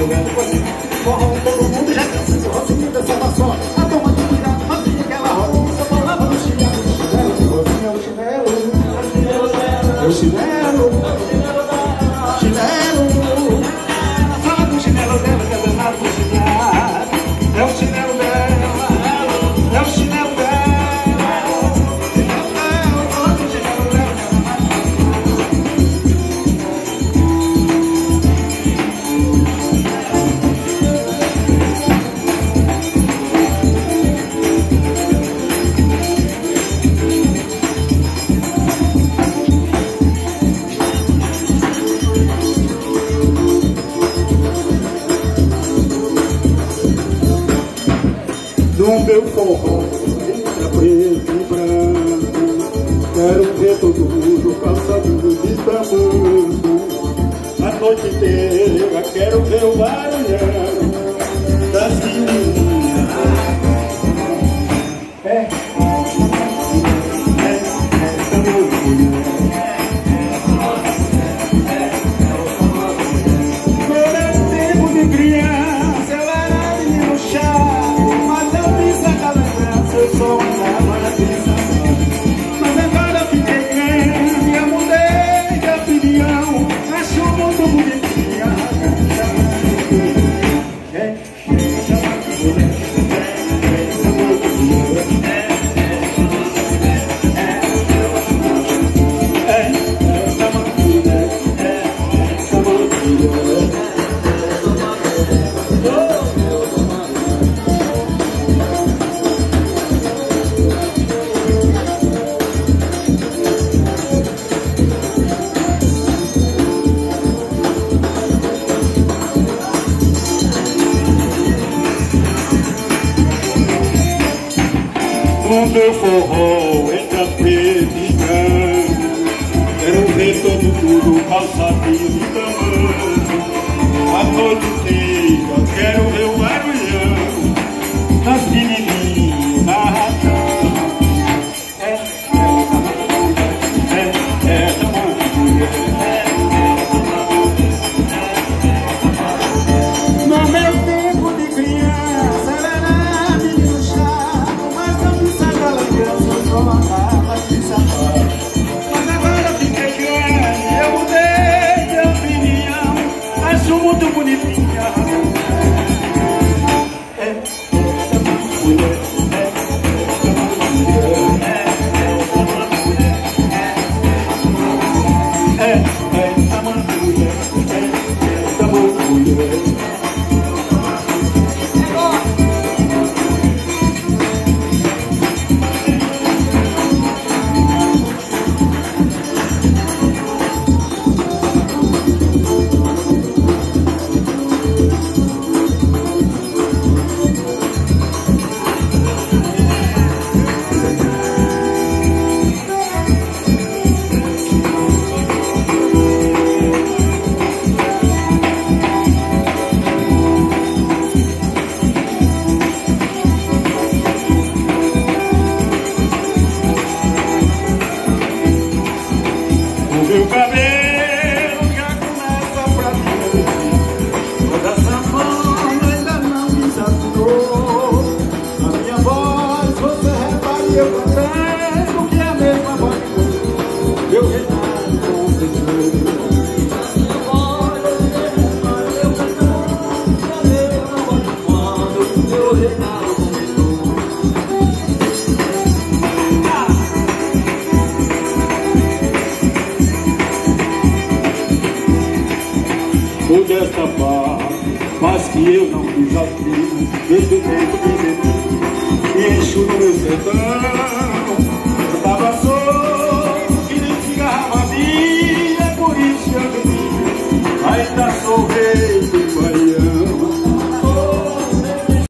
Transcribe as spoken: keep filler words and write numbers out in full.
Forró, todo mundo já cansa, forró se linda, salva só. A toma de cuidado, fazia aquela roda. Só falava no chinelo, no chinelo, no chinelo, no chinelo, chinelo. Fala do chinelo dela, que é danado cozinhar. É o chinelo dela, é o chinelo dela. No meu forró, entra preto e branco. Quero ver todo mundo calçado de tamanho. A noite inteira quero ver o barulhão das meninas. É, é, é, essa mulher. No meu tempo de criança, eu era menino chato. Eu só andava na pista, mas agora eu fiquei grande, eu mudei de opinião. Acho muito bonitinha a é, é, no meu forró entra preto e branco. Quero ver todo mundo calçadinho de tamanho. A noite inteira quero ver o barulhão das menininhas na razão. É, é, é, é, no meu tempo de criança era menino chato, mas não me sagala criança, eu só andava de sapato. Mas agora eu fiquei grande, eu mudei de opinião. Acho muito bonitinha. É, é, essa mulher, é, é, é, essa mulher, é, essa mulher. Meu cabelo já começa pra mim, mas a sanfona ainda não me desafinou. A minha voz, você repare, eu cantando que é a mesma voz que eu Renato confessou. A minha voz, você repare, eu cantando que é a mesma voz que eu Renato confessou. Desta parte, mas que eu não desafio, desde o tempo de menino, e encho no meu sertão. Eu tava solto, que nem cigarra vazia, por isso eu bebi, ainda sou rei do